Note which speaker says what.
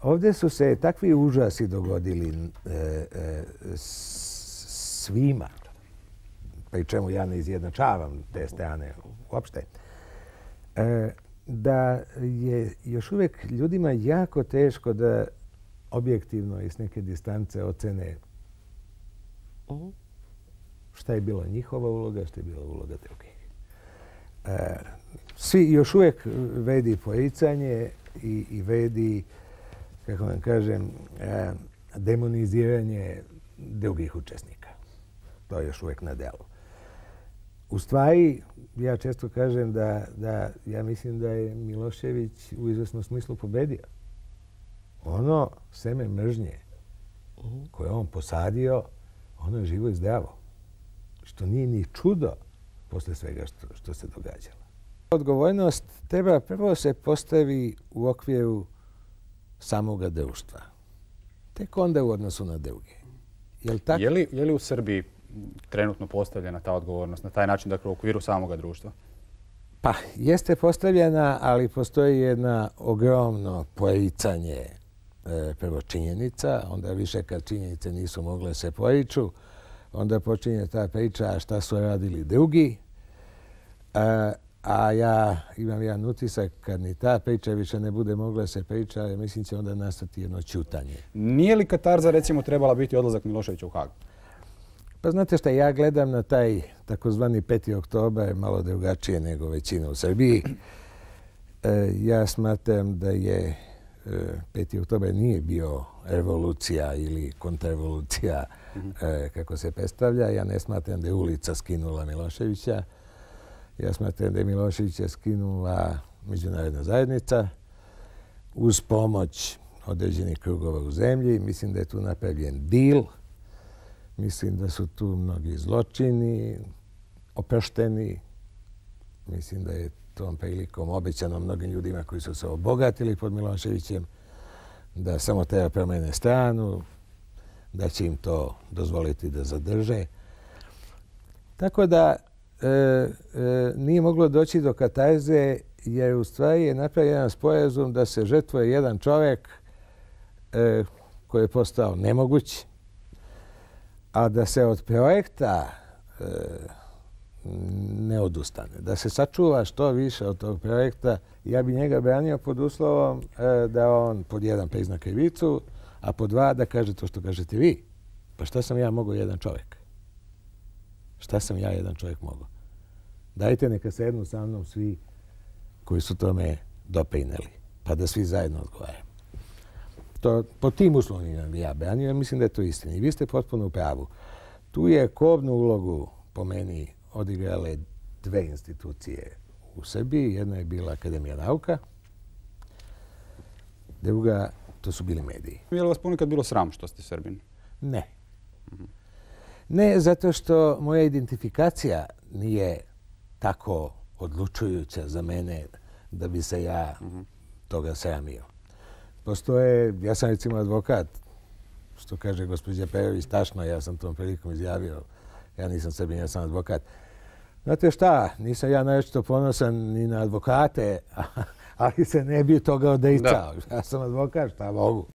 Speaker 1: Ovdje su se takvi užasi dogodili svima, pri čemu ja ne izjednačavam te strane uopšte, da je još uvijek ljudima jako teško da objektivno i s neke distance ocene šta je bila njihova uloga, šta je bila uloga drugih. Svi još uvijek vedi poricanje i vedi, kako vam kažem, demoniziranje drugih učesnika. To je još uvijek na delu. U stvari, ja često kažem da ja mislim da je Milošević u izvesnom smislu pobedio. Ono seme mržnje koje on posadio, ono je živo i zdravo. Što nije ni čudo posle svega što se događalo. Odgovornost treba prvo se postavi u okviru samoga društva. Tek onda u odnosu na druge.
Speaker 2: Je li u Srbiji trenutno postavljena ta odgovornost na taj način, dakle u okviru samoga društva?
Speaker 1: Pa, jeste postavljena, ali postoji jedna ogromno poricanje prvo činjenica, onda više kad činjenice nisu mogle se poriču, onda počinje ta priča šta su radili drugi. A ja imam jedan utisak kad ni ta priča više ne bude mogla se priča, mislim će onda nastati jedno ćutanje.
Speaker 2: Nije li katarza recimo trebala biti odlazak Miloševića u Hag?
Speaker 1: Pa znate šta, ja gledam na taj takozvani 5. oktobar malo drugačije nego većina u Srbiji. Ja smatram da je 5. oktobar nije bio revolucija ili kontrrevolucija kako se predstavlja. Ja ne smatram da je ulica skinula Miloševića. Ja smatram da je Miloševića skinula međunarodna zajednica uz pomoć određenih krugova u zemlji. Mislim da je tu napravljen dil. Mislim da su tu mnogi zločini oprošteni. Mislim da je tom prilikom obećano mnogim ljudima koji su se obogatili pod Miloševićem da samo treba promene stranu, da će im to dozvoliti da zadrže. Tako da nije moglo doći do katarze jer u stvari je napravljen jedan sporazum da se žrtvuje jedan čovjek koji je postao nemoguć, a da se od projekta ne odustane. Da se sačuva što više od tog projekta. Ja bi njega branio pod uslovom da on pod jedan prizna krivicu, a pod dva da kaže to što kažete vi. Pa šta sam ja mogao jedan čovjek? Šta sam ja jedan čovjek mogao? Dajte neka sednu sa mnom svi koji su tome doprineli, pa da svi zajedno odgovaramo. Po tim uslovima bi ja branio, ja mislim da je to istina. I vi ste potpuno u pravu. Tu je kobnu ulogu, po meni, odigrale dve institucije u Srbiji. Jedna je bila Akademija nauka, druga, to su bili mediji.
Speaker 2: Je li vas ponekad bilo sram što ste Srbin?
Speaker 1: Ne. Ne, zato što moja identifikacija nije tako odlučujuća za mene da bi se ja toga sramio. Postoje, ja sam recimo advokat, što kaže gospođa Perović, tačno, ja sam tom prilikom izjavio, ja nisam Srbin, ja sam advokat. Znate šta, nisam ja naročito ponosan ni na advokate, ali se ne bi toga odricao. Ja sam advokat, šta mogu.